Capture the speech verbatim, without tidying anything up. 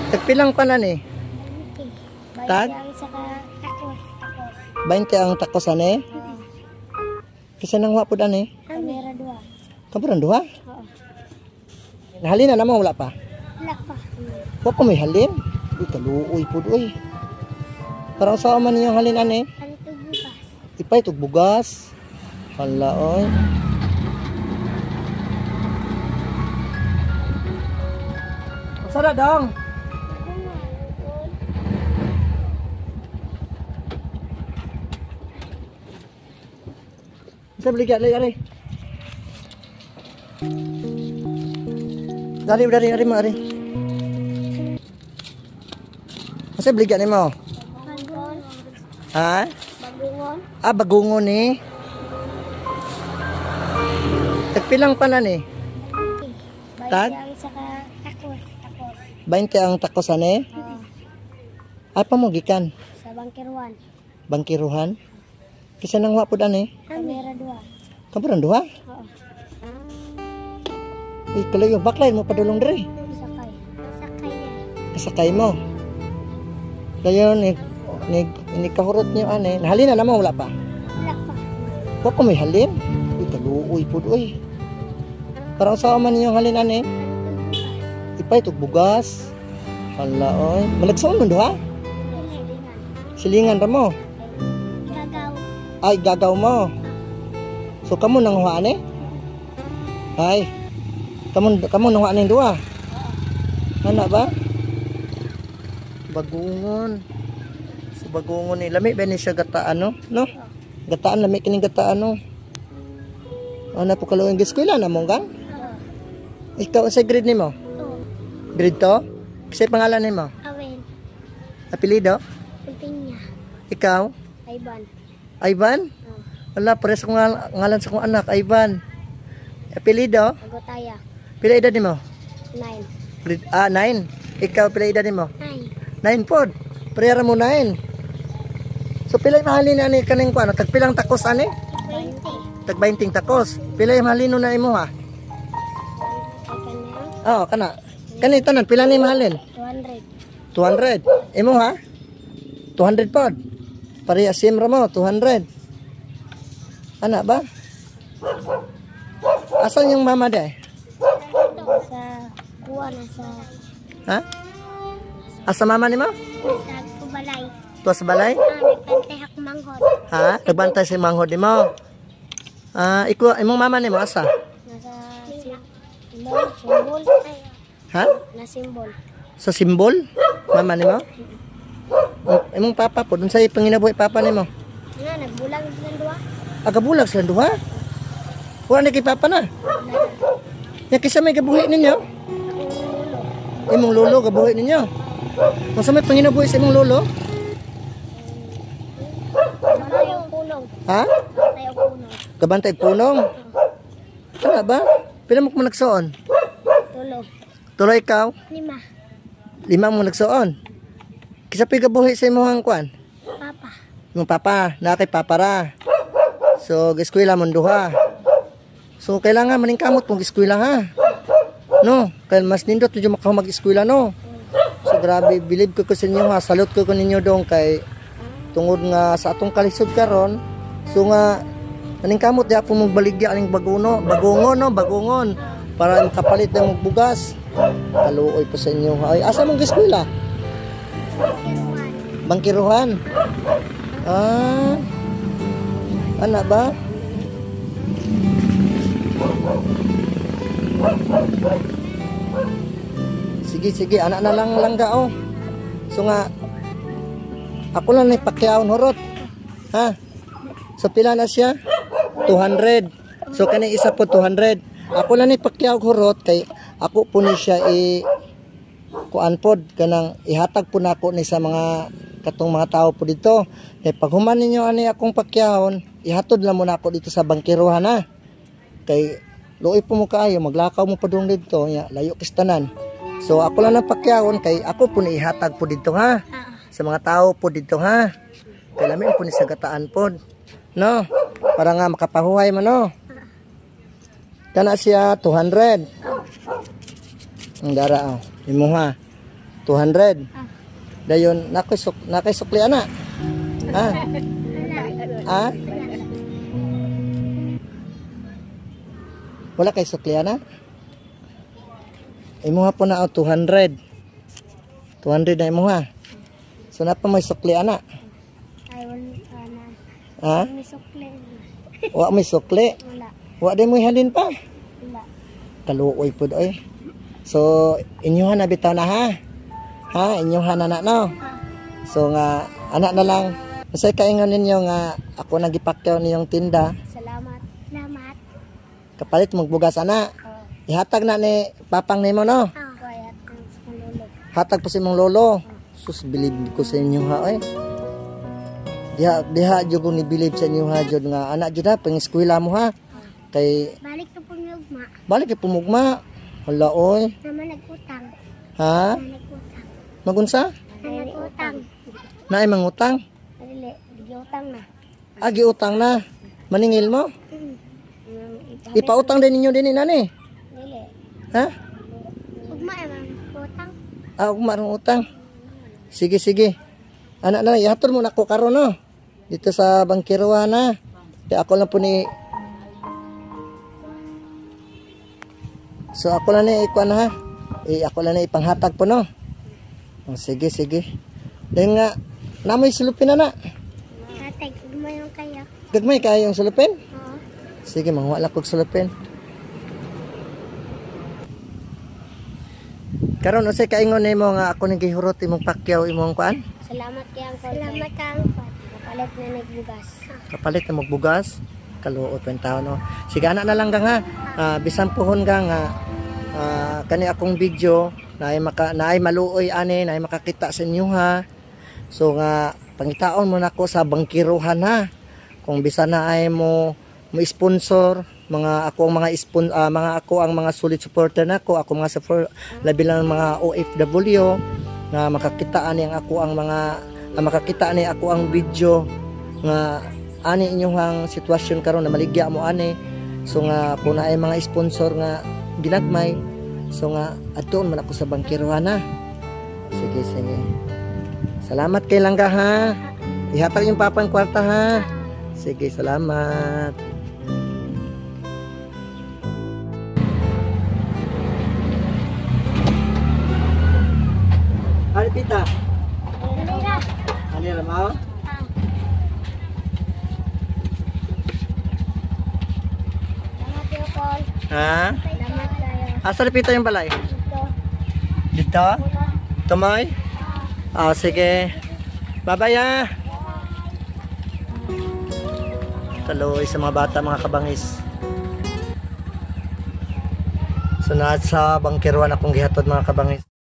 Tagpilang pa na ni? Tag? bainte ang takosan eh? Kisa nang wapod ani? Kamera dua. Kamera dua? Oo. Nahalin na naman, wala pa? Wala pa. Wala pa may halin? Uy, kaluoy po doy. Parang saan man yung halin ani? Ano ito bukas? Ipay, ito bugas. Hala, oy. Masara dong. Bisa beli gak, Ari? Dari, dari, dari, Ari. Masa beli gak nih mau? Bagungon. Ha? Bagungon. Ah, bagungon nih. Tagpilang pa na ni? Tag? Bayan sa takos. Takos. bainte ang takosan eh? Oo. Apa mo gikan? Sa bangkiruan. Bangkiruhan? Kisa nang wapod ani? Kamera dua. Kamera dua? Oo. Uy, kalayo, baklay mo padulong diri. Sakay. Sakay niya. Kasakay mo. Dayon, ni, ni, ni kahurot niyo ani. Nahalin na naman, wala pa? Wala pa. Wala ko may halin? Uy, kaluoy po doy. Parang saan man yung halin ani? Ipay, ito bugas. Hala, oy. Malagsaon mo doha? Silingan ra mo. Gagaw. Ay, gagaw mo. So, kamo nang huwaan eh? Ay. Kamo, kamo nang huwaan eh doha? Ano ba? Bagungon. So, bagungon eh. Lami ba ni siya gataan, no? No? Gataan, lami kining gataan, no? Ano po kaluwing giskwila na mong gang? Ikaw, sa grade ni mo? Oo. Grade to? Kasi pangalan ni mo? Awen. Apelido? Pinya. Ikaw? Ivan. Ivan? Oo. Wala, pares kong ngal ngalan sa kong anak, Ivan. Apelido? Agotaya. Pila edad ni mo? Nine. Grade, ah, nine. Ikaw, pila edad ni mo? Nine. Nine pod. Parehara mo nine. So, pila yung mahalin na ni kaning ko, ano? Tagpilang takos, ani? Twenty. Tag bainting takos. Pila yung mahalin na imo, ha? Ay kanya. Oo, kana. Kani, tanan, pila na yung mahalin? Two hundred. two hundred. Imo, ha? two hundred pod. Pareha sim ra mo, two hundred. Ana ba? Asan yung mama day? Sa kuha na sa Ha? Asa mama ni mo? sa kubalay. Tuwa sa balay? Ah, nagpantay ako manghod. Ha? Nagbantay si manghod ni mo. Ah, iko imong mama ni mo asa? Nasa si- simbol. Simbol. Ha? Na simbol. Sa simbol? Mama ni mo? Oh, imong papa po dun sa panginabuhi papa ni mo. Nga, nagbulang sa dua. Aga bulag sila duha. Wala na kay papa na. Ya kisa may gabuhi ninyo? Imong lolo gabuhi ninyo. Kung sa may panginabuhi sa imong lolo? Bantay ang punong. Ha? Bantay ang punong. Kabantay punong. Ano ba? Pila mo kung nagsoon? Tulo. Tuloy ikaw? Lima. Lima mo nagsoon. Kisa pa gabuhi sa imong kwan? Papa. Imong papa, na kay papa ra. So, giskwela mong duha. So, kailangan maning kamot mong giskwela ha. No? Kaya mas nindot yung makaw mag-eskwela no. So, grabe, believe ko ko sa inyo ha. Salute ko ko ninyo dong kay tungod nga sa atong kalisod karon. So nga, maning kamot di ako mong baligya aning baguno. Bagungon no, bagungon. Para makapalit na mong bugas. Kaluoy po sa inyo ha. Ay, asa mong giskwela? Bangkiruhan. Ah, ana ba? Sige, sige, anak na lang langga oh. So nga, ako lang na ipakyaon horot. Ha? So pila na siya? two hundred. So kani isa po two hundred. Ako lang na ipakyaon horot kay ako po ni siya i kuan pod kanang ihatag po nako ni sa mga katong mga tao po dito. Kay pag human ninyo ani akong pakyahon, ihatod lang mo nako dito sa bangkiruhan ha. Kay luoy po mo kaayo, maglakaw mo pa dong dito, ya, layo kistanan. So ako lang ng pakyahon kay ako po ni ihatag po dito ha. Sa mga tao po dito ha. Kay lamin po ni sa gataan po. No? Para nga makapahuhay mo no. Kana siya two hundred. Ang dara oh. Imo ha. two hundred. Ah. Dayon nakoy suk nakay sukli ana. Ha? Ha? Wala kay sukli ana? Imuha po na o two hundred. two hundred na imuha. So na pa may sukli ana. Ay, wala na. Ha? May sukli. Wa may sukli. Wala. Wa day mo halin pa. Wala. Kaluoy pud oy. So inyuha na bitaw na ha. Ha, inyuha na na no. So nga anak na lang. Masay kaingon ninyo nga ako nagipakyaw niyong tinda. Salamat. Salamat. Kapalit magbugas ana. Oh. Ihatag na ni papang nimo no. Ah. Kaya ang lolo. Hatag po si mong lolo. Sus bilib ko sa inyo ha oy. Diha diha jud ko ni bilib sa inyo ha jud nga anak jud ha pang-eskwela mo ha. Kay Balik to pumugma. balik kay pumugma. Hala oy. Naman nagutang. Ha? Naman nagutang. Magunsa? Naman nagutang. Naay mangutang. Dili, giutang na. Agi utang na. Maningil mo? Mm. Ipautang din ninyo din nani. Dili. Ha? Ugma emang utang. Ah, ug marong utang. Sige sige. Anak na ihatod mo nako karon no. Dito sa bangkiruan na. Kaya ako lang po ni So ako lang ni ikuan ha. Eh ako lang ni ipanghatag po no. Oh, sige sige. Dahil nga namoy sulupin na na. Tatay, ugma yung kaya. Gagmay kayo yung sulupin? Oo. Sige, manguha lang kog sulupin. Karon usay kaingon nimo nga ako nang gihurot imong pakyaw imong kuan? Salamat kay ang Salamat kang kapalit na nagbugas. Kapalit na magbugas. Kaluot yung tao no. Sige anak na lang gang ha. Ah, bisan pohon gang nga ah, kani akong video naay maka naay maluoy ani naay makakita sa inyo ha. So nga pangitaon mo nako sa bangkiruhan ha. Kung bisan na ay mo mo sponsor mga ako ang mga spon ah, mga ako ang mga solid supporter nako ako mga support labi lang mga O F W nga makakita ani ang ako ang mga ah, makakita ani ako ang video nga ani inyong sitwasyon karon na maligya mo ani. So nga kung na ay mga sponsor nga ginagmay so nga adton man ako sa bangkiruhan ha. Sige sige. Salamat kay langga ha. Ihatag yung papang kwarta ha. Sige, salamat. Hari pita. Dili. Ani ra mo? Salamat yung call. Ha? Salamat kayo. Asa pita yung balay? Ito. Dito? Tumoy? Ah, sige. Bye-bye ah. Kaloy sa mga bata, mga kabangis. So, na sa bangkiruan akong gihatod mga kabangis.